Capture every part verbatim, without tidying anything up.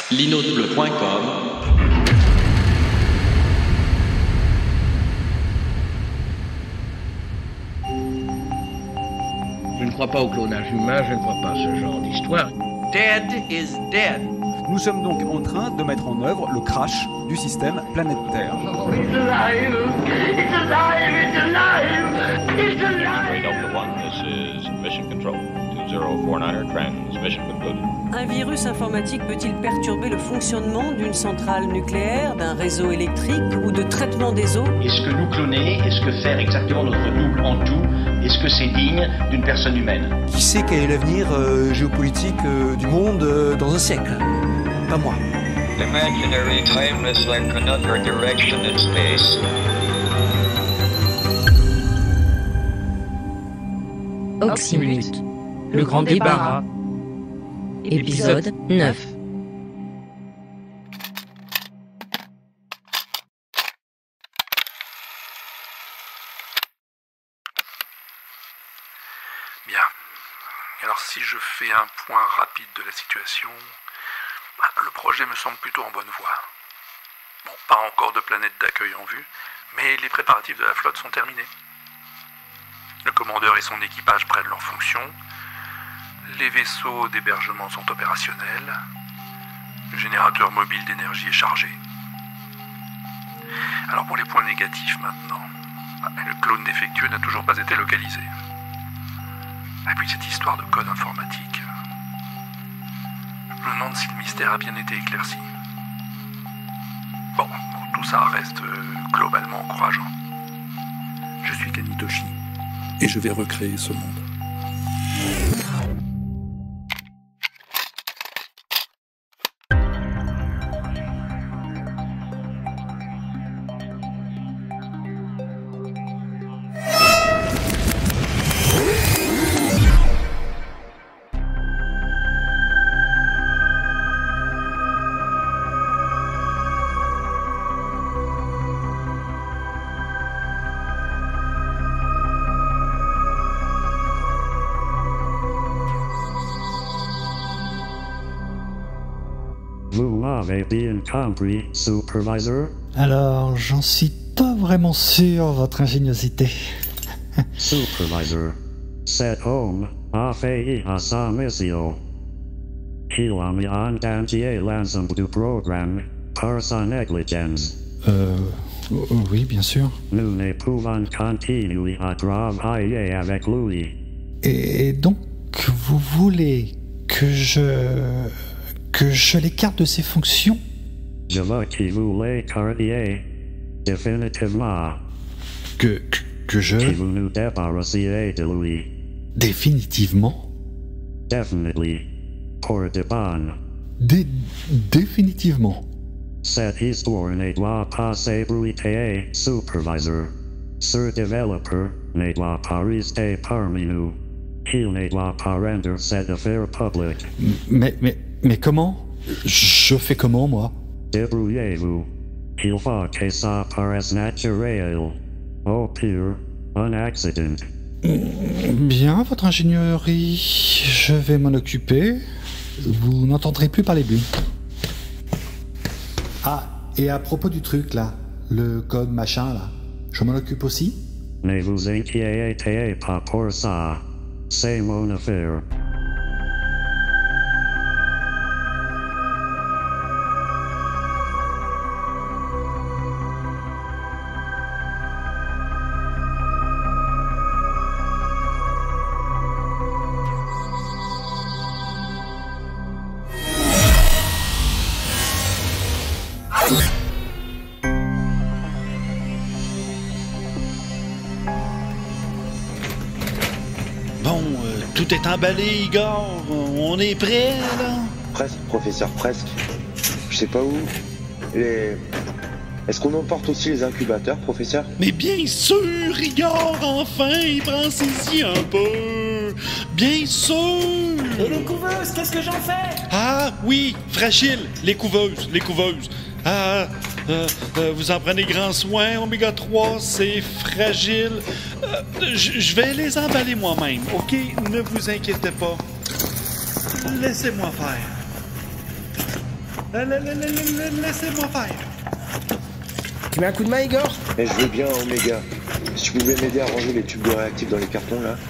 linaudebleu point com. Je ne crois pas au clonage humain, je ne crois pas à ce genre d'histoire. Dead is dead. Nous sommes donc en train de mettre en œuvre le crash du système planète Terre. Oh, it's alive! It's alive! It's alive! It's alive! Delta One, this is Mission Control. two zero four niner, transmission concluded. Un virus informatique peut-il perturber le fonctionnement d'une centrale nucléaire, d'un réseau électrique ou de traitement des eaux? Est-ce que nous cloner, est-ce que faire exactement notre double en tout, est-ce que c'est digne d'une personne humaine? Qui sait quel est l'avenir euh, géopolitique euh, du monde euh, dans un siècle? Pas moi. Imaginary timeless like another direction in space. Oxymute, le grand débarras. Épisode neuf. Bien. Alors si je fais un point rapide de la situation, bah, le projet me semble plutôt en bonne voie. Bon, pas encore de planète d'accueil en vue, mais les préparatifs de la flotte sont terminés. Le commandeur et son équipage prennent leurs fonctions. Les vaisseaux d'hébergement sont opérationnels. Le générateur mobile d'énergie est chargé. Alors pour les points négatifs maintenant, le clone défectueux n'a toujours pas été localisé. Et puis cette histoire de code informatique. Je me demande si le mystère a bien été éclairci. Bon, tout ça reste globalement encourageant. Je suis Kanitoshi et je vais recréer ce monde. Vous m'avez bien compris, Supervisor? Alors, j'en suis pas vraiment sûr, votre ingéniosité. Supervisor, cet homme a failli à sa mission. Il a mis en danger l'ensemble du programme par sa négligence. Euh... Oui, bien sûr. Nous ne pouvons continuer à travailler avec lui. Et donc, vous voulez que je... que je l'écarte de ses fonctions? Je veux que vous l'écartiez définitivement. Que, que, que je... Que vous nous débarrassiez de lui. Définitivement? Definitely. Pour de bon. Dé... Définitivement. Cette histoire ne doit pas s'ébruiter, Supervisor. Ce développeur ne doit pas rester parmi nous. Il ne doit pas rendre cette affaire publique. Mais, mais, mais comment? Je fais comment, moi? Débrouillez-vous. Il faut que ça paraisse naturel. Au pire, un accident. Bien, votre ingénierie. Je vais m'en occuper. Vous n'entendrez plus parler de lui. Ah, et à propos du truc, là, le code machin, là, je m'en occupe aussi? Ne vous inquiétez pas pour ça. C'est mon affaire. Bon, euh, tout est emballé, Igor. On est prêt, là? Presque, professeur, presque. Je sais pas où. Les... Est-ce qu'on emporte aussi les incubateurs, professeur? Mais bien sûr, Igor, enfin, il prend saisie un peu. Bien sûr. Et les couveuses, qu'est-ce que j'en fais? Ah, oui, fragile. Les couveuses, les couveuses. Ah, euh, euh, vous en prenez grand soin, oméga trois, c'est fragile. Euh, je vais les emballer moi-même, OK? Ne vous inquiétez pas. Laissez-moi faire. Laissez-moi faire. Tu mets un coup de main, Igor? Eh, je veux bien, Oméga. Si tu pouvais m'aider à ranger les tubes de réactifs dans les cartons, là.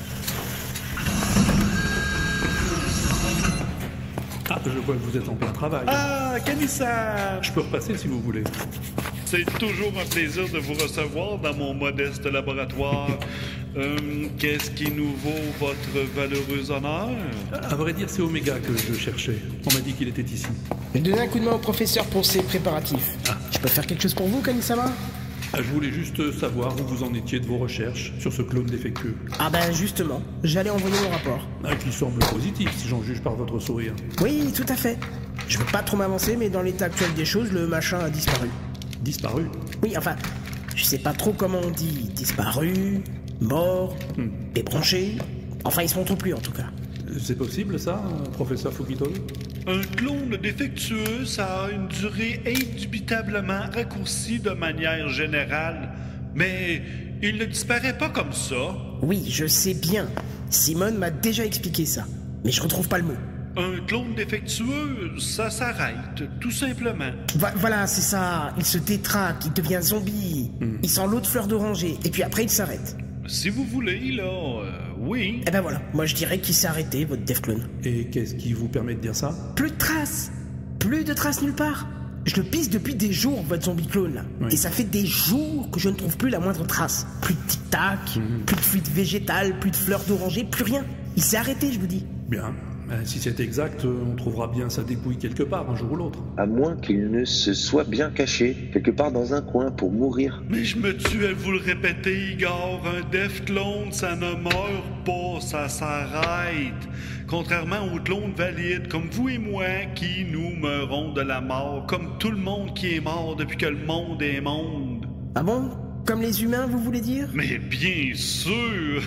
Ah, je vois que vous êtes en plein travail. Ah, Kanissa! Je peux repasser si vous voulez. C'est toujours un plaisir de vous recevoir dans mon modeste laboratoire. Euh, Qu'est-ce qui nous vaut votre valeureux honneur? À vrai dire, c'est Oméga que je cherchais. On m'a dit qu'il était ici. Je vais donner un coup de main au professeur pour ses préparatifs. Ah. Je peux faire quelque chose pour vous, Kanisama? Ah, je voulais juste savoir où vous en étiez de vos recherches sur ce clone défectueux. Ah ben justement, j'allais envoyer mon rapport. Ah, qui semble positif si j'en juge par votre sourire. Oui, tout à fait. Je veux pas trop m'avancer, mais dans l'état actuel des choses, le machin a disparu. Disparu? Oui, enfin, je sais pas trop comment on dit. Disparu, mort, hmm. débranché. Enfin, ils se montrent plus en tout cas. C'est possible ça, professeur Fukito? Un clone défectueux, ça a une durée indubitablement raccourcie de manière générale. Mais il ne disparaît pas comme ça. Oui, je sais bien. Simone m'a déjà expliqué ça. Mais je retrouve pas le mot. Un clone défectueux, ça s'arrête, tout simplement. Va- voilà, c'est ça. Il se détraque, il devient zombie. Mm. Il sent l'eau de fleur d'oranger, et puis après il s'arrête. Si vous voulez, là, euh, oui. Eh ben voilà, moi je dirais qu'il s'est arrêté, votre Def Clone. Et qu'est-ce qui vous permet de dire ça? Plus de traces. Plus de traces nulle part. Je le pisse depuis des jours, votre zombie clone, là. Oui. Et ça fait des jours que je ne trouve plus la moindre trace. Plus de tic-tac, mm. plus de fluide végétal, plus de fleurs d'oranger, plus rien. Il s'est arrêté, je vous dis. Bien. Si c'est exact, on trouvera bien sa dépouille quelque part, un jour ou l'autre. À moins qu'il ne se soit bien caché, quelque part dans un coin, pour mourir. Mais je me tue à vous le répéter, Igor. Un Def Clone, ça ne meurt pas, ça s'arrête. Contrairement aux clones valides comme vous et moi, qui nous meurons de la mort, comme tout le monde qui est mort depuis que le monde est monde. Ah bon? Comme les humains, vous voulez dire? Mais bien sûr!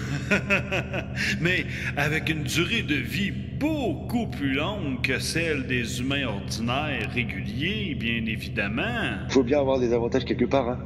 Mais avec une durée de vie beaucoup plus longue que celle des humains ordinaires réguliers, bien évidemment. Faut bien avoir des avantages quelque part, hein?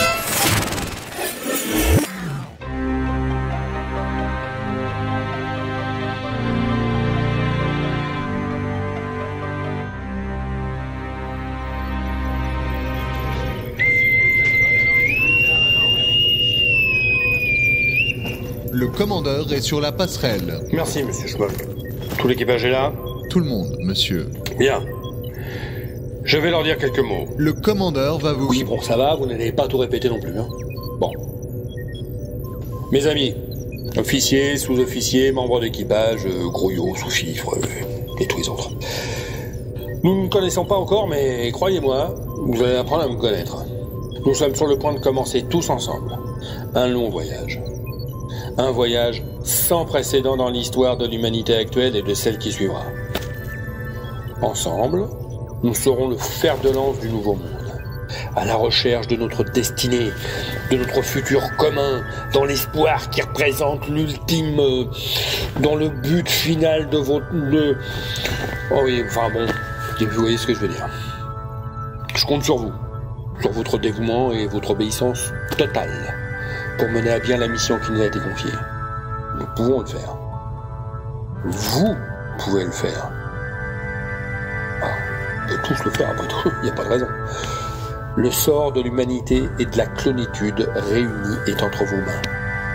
Le commandeur est sur la passerelle. Merci, monsieur Schmock. Tout l'équipage est là? Tout le monde, monsieur. Bien. Je vais leur dire quelques mots. Le commandeur va vous... Oui, bon, ça va, vous n'allez pas tout répéter non plus, hein. Bon. Mes amis, officiers, sous-officiers, membres d'équipage, euh, grouillots, sous-fifres, euh, et tous les autres. Nous ne nous connaissons pas encore, mais croyez-moi, vous allez apprendre à me connaître. Nous sommes sur le point de commencer tous ensemble un long voyage. Un voyage sans précédent dans l'histoire de l'humanité actuelle et de celle qui suivra. Ensemble, nous serons le fer de lance du nouveau monde, à la recherche de notre destinée, de notre futur commun, dans l'espoir qui représente l'ultime, euh, dans le but final de votre... De... Oh oui, enfin bon, vous voyez ce que je veux dire. Je compte sur vous, sur votre dévouement et votre obéissance totale, pour mener à bien la mission qui nous a été confiée. Nous pouvons le faire. Vous pouvez le faire. Ah, on peut tous le faire après tout, il n'y a pas de raison. Le sort de l'humanité et de la clonitude réunis est entre vos mains.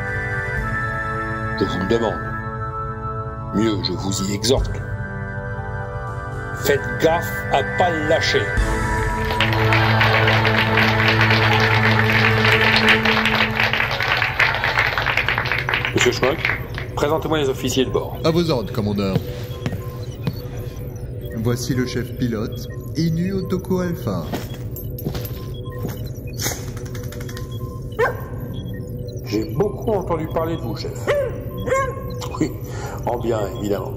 Je vous le demande. Mieux, je vous y exhorte. Faites gaffe à pas le lâcher. Monsieur Schmock, présentez-moi les officiers de bord. À vos ordres, commandeur. Voici le chef pilote, Inu Otoko Alpha. J'ai beaucoup entendu parler de vous, chef. Oui, en bien, évidemment.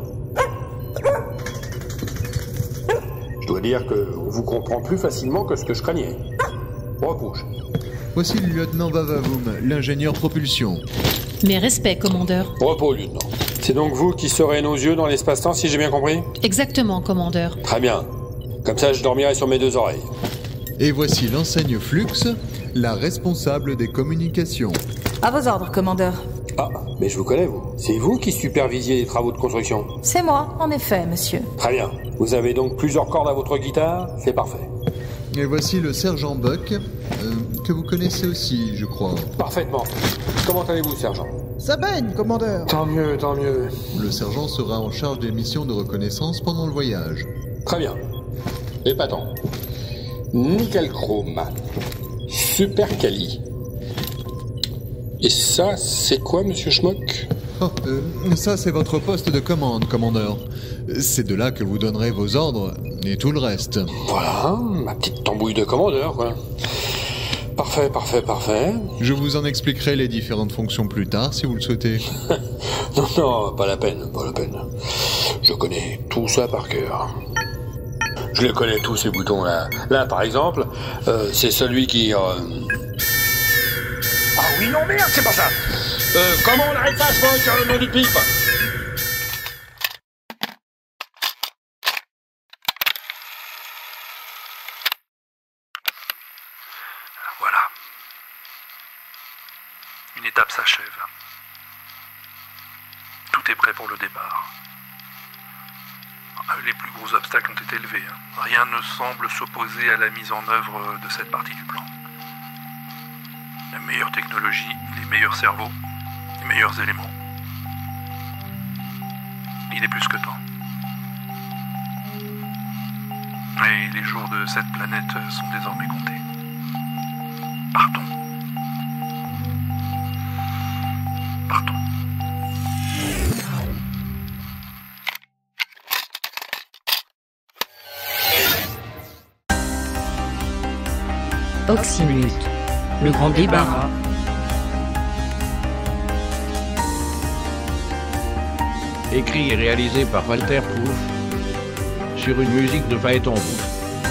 Je dois dire qu'on vous comprend plus facilement que ce que je craignais. Repos, chef. Voici le lieutenant Vavavoum, l'ingénieur propulsion. Mes respects, commandeur. Repos, lieutenant. C'est donc vous qui serez nos yeux dans l'espace-temps, si j'ai bien compris? Exactement, commandeur. Très bien. Comme ça, je dormirai sur mes deux oreilles. Et voici l'enseigne Flux, la responsable des communications. À vos ordres, commandeur. Ah, mais je vous connais, vous. C'est vous qui supervisiez les travaux de construction. C'est moi, en effet, monsieur. Très bien. Vous avez donc plusieurs cordes à votre guitare, c'est parfait. Et voici le sergent Buck, euh, que vous connaissez aussi, je crois. Parfaitement. Comment allez-vous, sergent? Ça baigne, commandeur. Tant mieux, tant mieux. Le sergent sera en charge des missions de reconnaissance pendant le voyage. Très bien. Épatant. Nickel chrome. Super quali. Et ça, c'est quoi, monsieur Schmock? Oh, euh, ça, c'est votre poste de commande, commandeur. C'est de là que vous donnerez vos ordres et tout le reste. Voilà, ma petite tambouille de commandeur, quoi. Parfait, parfait, parfait. Je vous en expliquerai les différentes fonctions plus tard, si vous le souhaitez. Non, non, pas la peine, pas la peine. Je connais tout ça par cœur. Je les connais tous, ces boutons-là. Là, par exemple, euh, c'est celui qui... Euh... Ah oui, non, merde, c'est pas ça. Euh, comment on arrête ça, je vois, sur le nom du pipe? Voilà. Une étape s'achève. Tout est prêt pour le départ. Les plus gros obstacles ont été levés. Rien ne semble s'opposer à la mise en œuvre de cette partie du plan. La meilleure technologie, les meilleurs cerveaux, les meilleurs éléments. Il est plus que temps. Et les jours de cette planète sont désormais comptés. Partons. Partons. Oxymute. Le grand débarras. Écrit et réalisé par Walter Proof sur une musique de Phaéton Roux.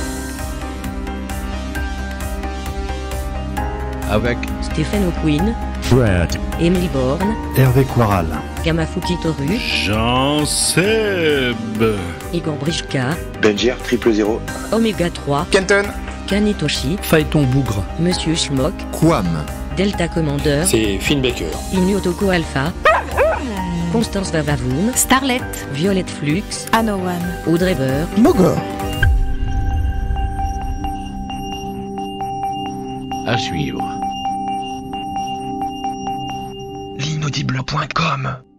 Avec Stephen O'Quinn, Fred, Emily Bourne, Hervé Quaral, Gamafuki Toru, Jean Seb, Igor Brichka, Benjir triple zéro, Omega trois, Kenton, Kanitoshi, Phaéton Bougre, Monsieur Schmock, Quam, Delta Commander, c'est Finn Baker, Inu Otoko Alpha, Constance Vavavoum, Starlet, Violette Flux, Anowan, Audrey Burr, Mogor. à suivre. L'inaudible point com